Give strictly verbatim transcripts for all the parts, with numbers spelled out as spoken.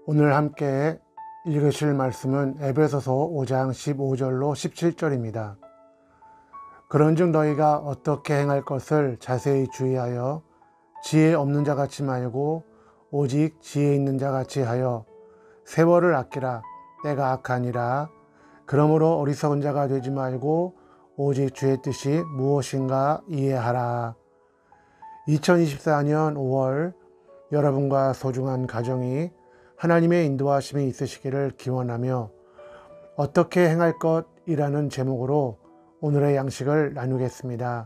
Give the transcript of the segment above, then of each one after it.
오늘 함께 읽으실 말씀은 에베소서 오 장 십오 절로 십칠 절입니다. 그런즉 너희가 어떻게 행할 것을 자세히 주의하여 지혜 없는 자같이 말고 오직 지혜 있는 자같이 하여 세월을 아끼라. 때가 악하니라. 그러므로 어리석은 자가 되지 말고 오직 주의 뜻이 무엇인가 이해하라. 이천이십사 년 오월 여러분과 소중한 가정이 하나님의 인도하심이 있으시기를 기원하며 어떻게 행할 것이라는 제목으로 오늘의 양식을 나누겠습니다.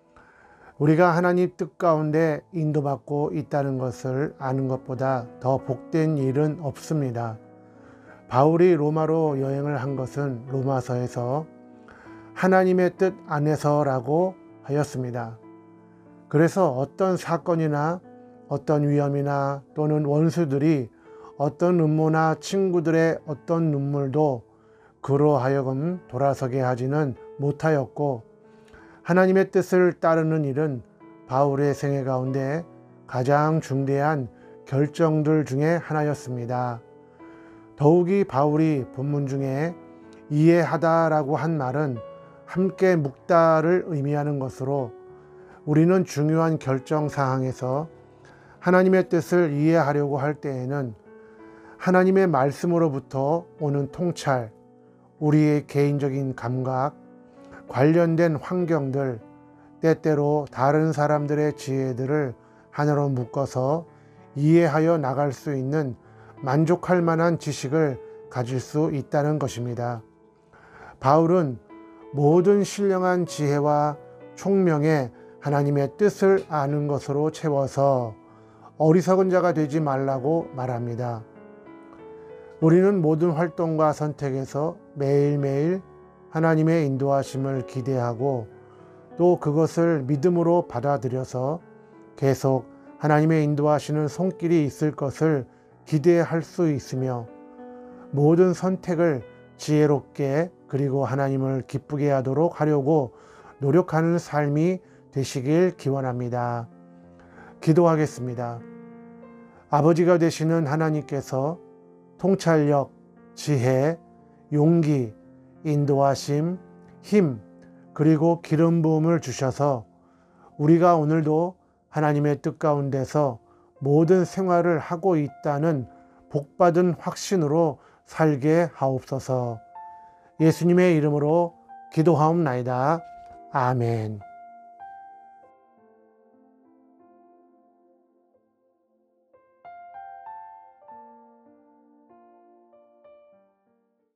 우리가 하나님 뜻 가운데 인도받고 있다는 것을 아는 것보다 더 복된 일은 없습니다. 바울이 로마로 여행을 한 것은 로마서에서 하나님의 뜻 안에서라고 하였습니다. 그래서 어떤 사건이나 어떤 위험이나 또는 원수들이 어떤 음모나 친구들의 어떤 눈물도 그로 하여금 돌아서게 하지는 못하였고, 하나님의 뜻을 따르는 일은 바울의 생애 가운데 가장 중대한 결정들 중에 하나였습니다. 더욱이 바울이 본문 중에 이해하다라고 한 말은 함께 묵다를 의미하는 것으로, 우리는 중요한 결정 사항에서 하나님의 뜻을 이해하려고 할 때에는 하나님의 말씀으로부터 오는 통찰, 우리의 개인적인 감각, 관련된 환경들, 때때로 다른 사람들의 지혜들을 하나로 묶어서 이해하여 나갈 수 있는 만족할 만한 지식을 가질 수 있다는 것입니다. 바울은 모든 신령한 지혜와 총명에 하나님의 뜻을 아는 것으로 채워서 어리석은 자가 되지 말라고 말합니다. 우리는 모든 활동과 선택에서 매일매일 하나님의 인도하심을 기대하고 또 그것을 믿음으로 받아들여서 계속 하나님의 인도하시는 손길이 있을 것을 기대할 수 있으며, 모든 선택을 지혜롭게 그리고 하나님을 기쁘게 하도록 하려고 노력하는 삶이 되시길 기원합니다. 기도하겠습니다. 아버지가 되시는 하나님께서 통찰력, 지혜, 용기, 인도하심, 힘, 그리고 기름 부음을 주셔서 우리가 오늘도 하나님의 뜻 가운데서 모든 생활을 하고 있다는 복받은 확신으로 살게 하옵소서. 예수님의 이름으로 기도하옵나이다. 아멘.